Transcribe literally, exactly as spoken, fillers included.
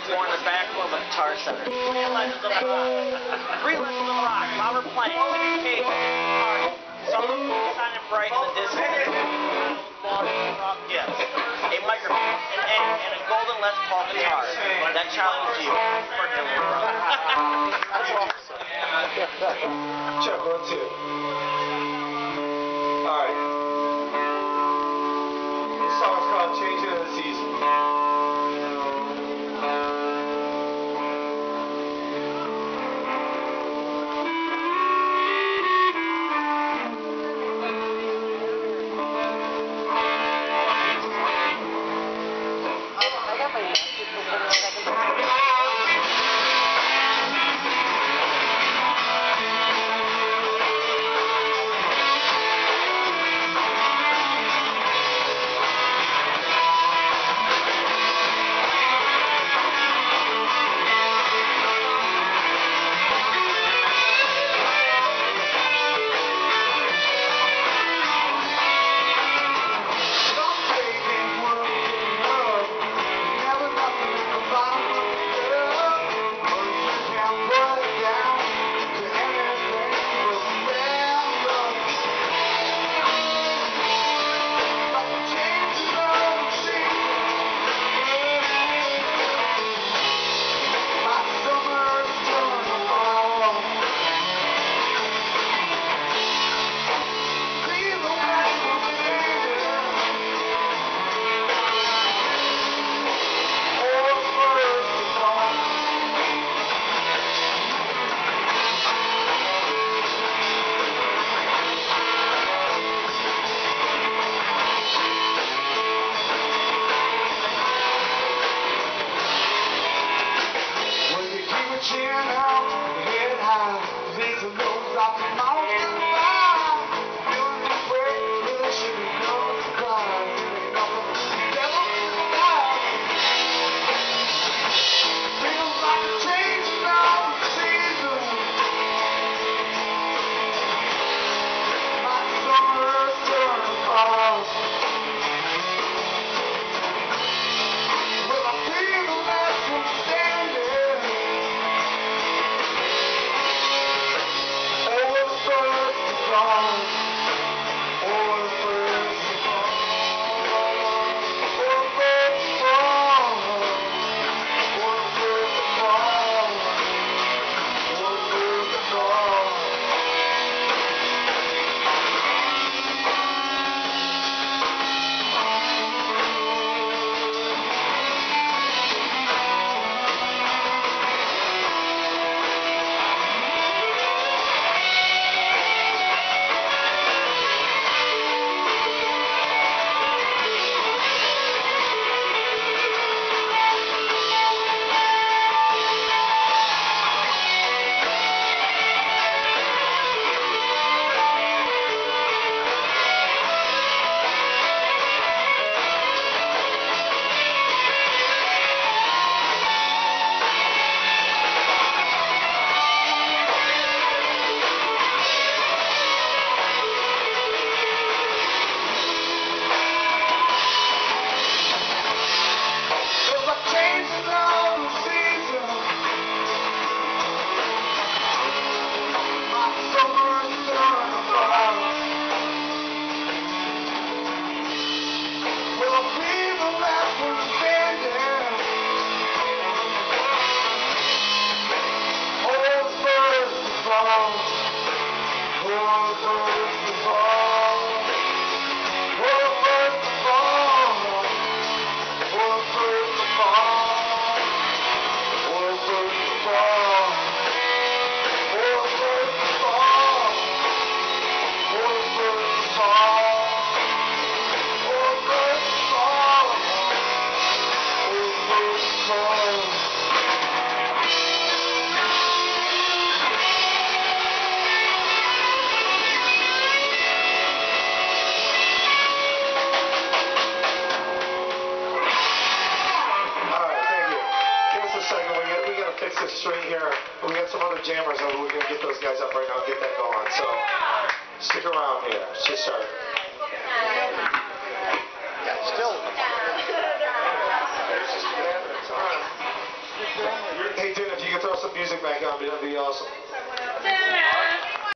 Or in the back of the guitar center. Three Legends of Rock. Three Legends of Rock. While we're playing, hey, uh, something kind of bright in the distance. Yes. A microphone and, and, and a golden Les Paul guitar. That challenges you. That's awesome. Check one, two. Alright. This song's called Changing of the Seasons. Straight here. We got some other jammers over. We're going to get those guys up right now and get that going. So stick around here. It's just started. Yeah, still. Hey, Din, if you could throw some music back on, that'd be awesome.